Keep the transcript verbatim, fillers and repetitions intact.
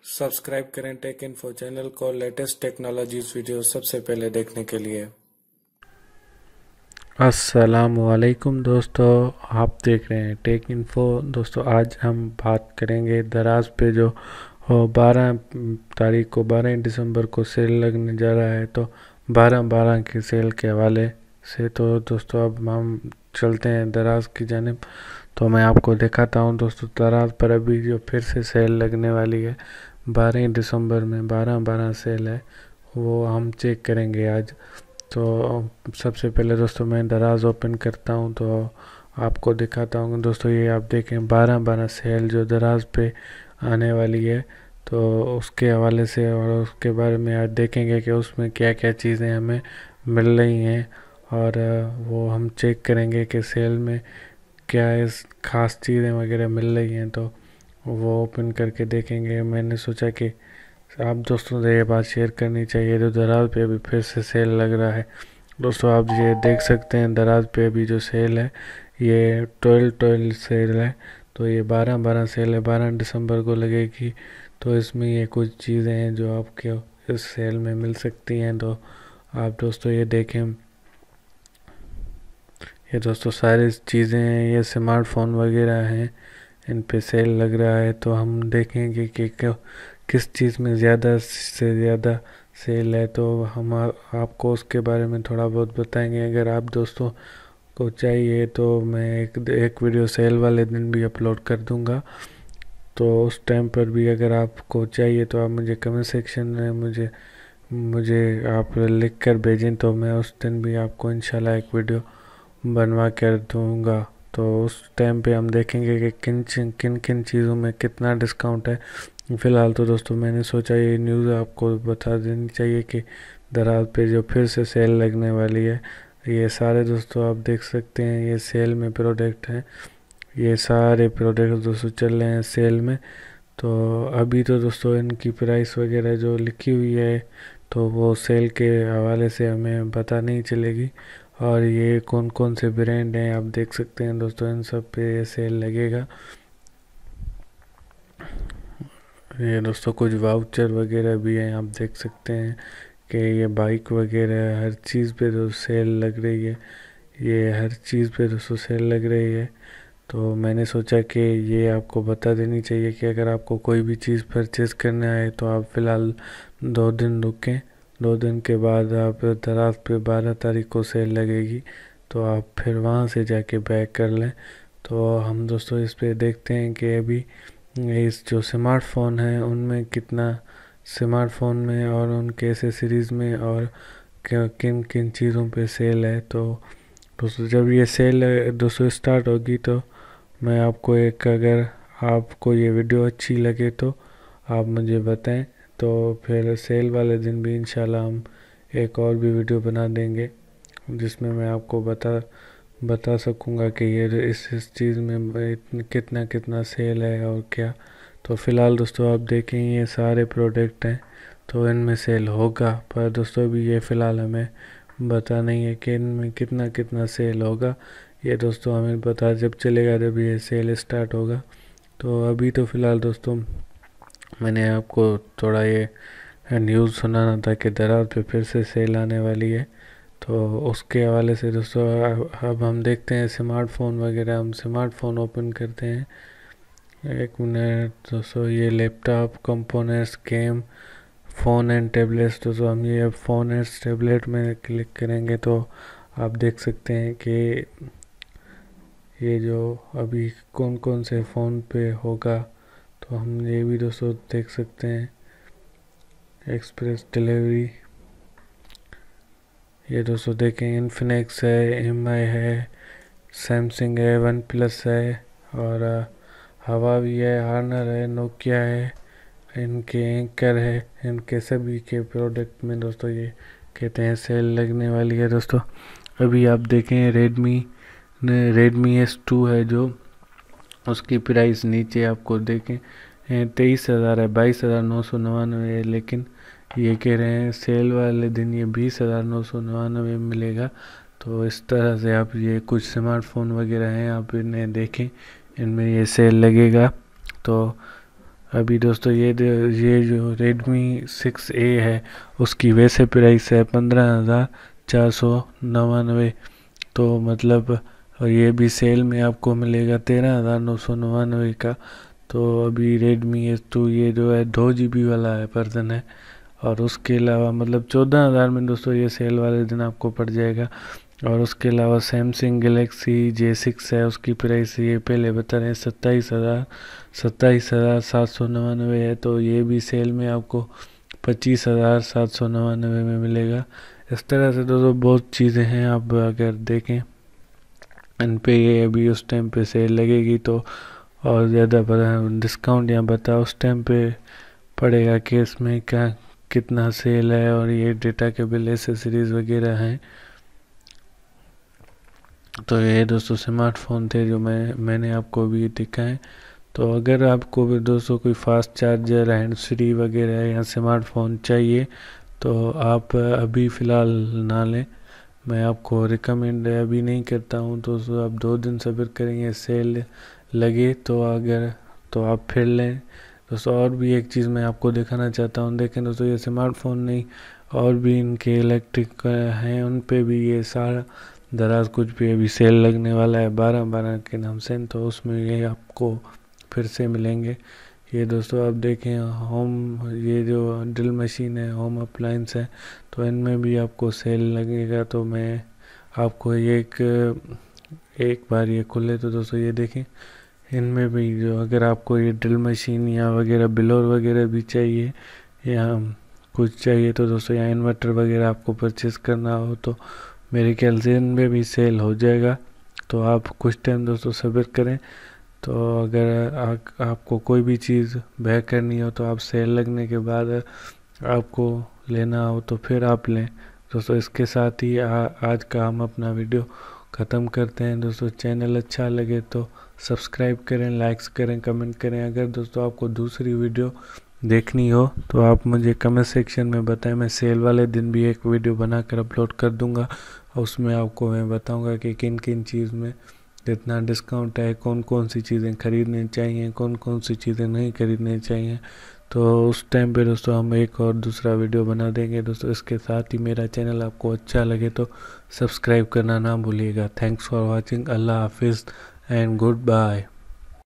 Subscribe करें tech info channel को latest technologies video सबसे पहले देखने के लिए। अस्सलामुअलैकुम दोस्तों, आप देख रहे हैं टेक इन्फो। दोस्तों आज हम बात करेंगे दराज पे जो बारह तारीख को बारह दिसंबर को सेल लगने जा रहा है, तो बारह बारह की सेल के हवाले से। तो दोस्तों अब हम चलते हैं दराज की जानिब। तो मैं आपको दिखाता हूं दोस्तों, दराज पर अभी जो फिर से सेल लगने वाली है बारह दिसंबर में, बारह बारह सेल है, वो हम चेक करेंगे आज। तो सबसे पहले दोस्तों मैं दराज ओपन करता हूं तो आपको दिखाता हूं दोस्तों। ये आप देखें बारह बारह सेल जो दराज पे आने वाली है, तो उसके हवाले से और उसके बारे में आज देखेंगे कि उसमें क्या क्या चीज़ें हमें मिल रही हैं, और वो हम चेक करेंगे कि सेल में क्या इस ख़ास चीज़ें वगैरह मिल रही हैं, तो वो ओपन करके देखेंगे। मैंने सोचा कि आप दोस्तों से ये बात शेयर करनी चाहिए। तो दराज पे अभी फिर से सेल लग रहा है दोस्तों, आप ये देख सकते हैं दराज पे अभी जो सेल है ये ट्वेल्व ट्वेल्व सेल है। तो ये बारह बारह सेल है, बारह दिसंबर को लगेगी। तो इसमें ये कुछ चीज़ें हैं जो आपके इस सेल में मिल सकती हैं। तो आप दोस्तों ये देखें, ये दोस्तों सारी चीज़ें हैं, ये स्मार्टफोन वगैरह हैं, इन पे सेल लग रहा है। तो हम देखेंगे कि किस चीज़ में ज़्यादा से ज़्यादा सेल है, तो हम आ, आपको उसके बारे में थोड़ा बहुत बताएंगे। अगर आप दोस्तों को चाहिए तो मैं एक एक वीडियो सेल वाले दिन भी अपलोड कर दूंगा। तो उस टाइम पर भी अगर आपको चाहिए तो आप मुझे कमेंट सेक्शन में मुझे मुझे आप लिख कर भेजें, तो मैं उस दिन भी आपको इंशाल्लाह एक वीडियो बनवा कर दूंगा। तो उस टाइम पे हम देखेंगे कि किन किन किन चीज़ों में कितना डिस्काउंट है। फ़िलहाल तो दोस्तों मैंने सोचा ये न्यूज़ आपको बता देनी चाहिए कि दराज पे जो फिर से सेल लगने वाली है। ये सारे दोस्तों आप देख सकते हैं, ये सेल में प्रोडक्ट हैं, ये सारे प्रोडक्ट दोस्तों चल रहे हैं सेल में। तो अभी तो दोस्तों इनकी प्राइस वगैरह जो लिखी हुई है तो वो सेल के हवाले से हमें पता नहीं चलेगी। और ये कौन कौन से ब्रांड हैं आप देख सकते हैं दोस्तों, इन सब पे सेल लगेगा। ये दोस्तों कुछ वाउचर वगैरह भी हैं, आप देख सकते हैं कि ये बाइक वगैरह हर चीज़ पे तो सेल लग रही है, ये हर चीज़ पे दोस्तों सेल लग रही है। तो मैंने सोचा कि ये आपको बता देनी चाहिए कि अगर आपको कोई भी चीज़ परचेज़ करना है तो आप फ़िलहाल दो दिन रुकें। दो दिन के बाद आप दराज पे बारह तारीख को सेल लगेगी, तो आप फिर वहाँ से जाके बैक कर लें। तो हम दोस्तों इस पे देखते हैं कि अभी इस जो स्मार्टफ़ोन है उनमें कितना स्मार्टफ़ोन में और उनके एसेसरीज़ में और किन किन चीज़ों पे सेल है। तो दोस्तों जब ये सेल दोस्तों स्टार्ट होगी तो मैं आपको एक, अगर आपको ये वीडियो अच्छी लगे तो आप मुझे बताएं, तो फिर सेल वाले दिन भी इंशाल्लाह हम एक और भी वीडियो बना देंगे जिसमें मैं आपको बता बता सकूंगा कि ये इस इस चीज़ में कितना कितना सेल है और क्या। तो फ़िलहाल दोस्तों आप देखें ये सारे प्रोडक्ट हैं, तो इनमें सेल होगा, पर दोस्तों अभी ये फ़िलहाल हमें बता नहीं है कि इनमें कितना कितना सेल होगा। ये दोस्तों हमें पता जब चलेगा जब ये सेल स्टार्ट होगा। तो अभी तो फ़िलहाल दोस्तों मैंने आपको थोड़ा ये न्यूज़ सुनाना था कि दराज पे फिर से सेल आने वाली है। तो उसके हवाले से दोस्तों अब हम देखते हैं स्मार्टफ़ोन वगैरह। हम स्मार्टफ़ोन ओपन करते हैं, एक मिनट दोस्तों। ये laptop components game phone and tablets, दोस्तों हम ये फ़ोन एंड टैबलेट में क्लिक करेंगे तो आप देख सकते हैं कि ये जो अभी कौन कौन से फ़ोन पे होगा, तो हम ये भी दोस्तों देख सकते हैं। एक्सप्रेस डिलीवरी, ये दोस्तों देखें इन्फिनिक्स है, एम आई है, सैमसंग है, वन प्लस है, और हवावी है, हार्नर है, नोकिया है, इनके एंकर है। इनके सभी के प्रोडक्ट में दोस्तों ये कहते हैं सेल लगने वाली है। दोस्तों अभी आप देखें रेडमी ने रेडमी एस टू है जो उसकी प्राइस नीचे आपको देखें तेईस हज़ार है, बाईस हज़ार नौ सौ नवानवे है, लेकिन ये कह रहे हैं सेल वाले दिन ये बीस हज़ार नौ सौ नवानवे में मिलेगा। तो इस तरह से आप ये कुछ स्मार्टफ़ोन वगैरह हैं आप इन्हें देखें, इनमें ये सेल लगेगा। तो अभी दोस्तों ये ये जो रेडमी सिक्स ए है उसकी वैसे प्राइस है पंद्रह हज़ार चार सौ नवानवे। तो मतलब ये भी सेल में आपको मिलेगा तेरह हज़ार नौ सौ नवानवे का। तो अभी रेडमी एस टू ये जो है दो जी बी वाला है वर्जन है। और उसके अलावा मतलब चौदह हज़ार में दोस्तों ये सेल वाले दिन आपको पड़ जाएगा। और उसके अलावा सैमसंग गलेक्सी जे सिक्स है, उसकी प्राइस ये पहले बता रहे हैं सत्ताईस हज़ार सत्ताईस हज़ार सात सौ नवानवे है। तो ये भी सेल में आपको पच्चीस हज़ार सात सौ नवानवे में मिलेगा। इस तरह से दोस्तों बहुत चीज़ें हैं, आप अगर देखें इन पे ये अभी उस टाइम पे सेल लगेगी तो और ज़्यादा डिस्काउंट यहाँ बता उस टाइम पे पड़ेगा कि इसमें क्या कितना सेल है। और ये डेटा केबल एसेसरीज वगैरह हैं। तो ये दोस्तों स्मार्टफोन थे जो मैं मैंने आपको अभी दिखाए। तो अगर आपको भी दोस्तों कोई फास्ट चार्जर हैंड फ्री वगैरह या स्मार्टफोन चाहिए तो आप अभी फ़िलहाल ना लें, मैं आपको रिकमेंड अभी नहीं करता हूँ। तो आप दो दिन सब्र करेंगे, सेल लगे तो अगर तो आप फिर लें। दोस्तों और भी एक चीज़ मैं आपको दिखाना चाहता हूँ, देखें दोस्तों ये स्मार्टफोन नहीं और भी इनके इलेक्ट्रिक हैं उन पे भी ये सारा दराज कुछ भी अभी सेल लगने वाला है बारह बारह के नाम से। तो उसमें ये आपको फिर से मिलेंगे। ये दोस्तों आप देखें होम ये जो ड्रिल मशीन है, होम अप्लायंस है, तो इनमें भी आपको सेल लगेगा। तो मैं आपको ये एक एक बार ये खुले तो दोस्तों ये देखें इनमें भी जो अगर आपको ये ड्रिल मशीन या वगैरह बिलोर वगैरह भी चाहिए या कुछ चाहिए तो दोस्तों या इन्वर्टर वगैरह आपको परचेज़ करना हो तो मेरे ख्याल से इनमें भी सेल हो जाएगा। तो आप कुछ टाइम दोस्तों सब्र करें। तो अगर आ, आपको कोई भी चीज़ बैक करनी हो तो आप सेल लगने के बाद आपको लेना हो तो फिर आप लें। दोस्तों इसके साथ ही आ, आज का हम अपना वीडियो ख़त्म करते हैं। दोस्तों चैनल अच्छा लगे तो सब्सक्राइब करें, लाइक्स करें, कमेंट करें। अगर दोस्तों आपको दूसरी वीडियो देखनी हो तो आप मुझे कमेंट सेक्शन में बताएं, मैं सेल वाले दिन भी एक वीडियो बनाकर अपलोड कर दूंगा। उसमें आपको मैं बताऊंगा कि किन किन चीज़ में कितना डिस्काउंट है, कौन कौन सी चीज़ें खरीदनी चाहिए, कौन कौन सी चीज़ें नहीं खरीदनी चाहिए। तो उस टाइम पे दोस्तों हम एक और दूसरा वीडियो बना देंगे। दोस्तों इसके साथ ही मेरा चैनल आपको अच्छा लगे तो सब्सक्राइब करना ना भूलिएगा। Thanks for watching. अल्लाह हाफिज़ एंड गुड बाय।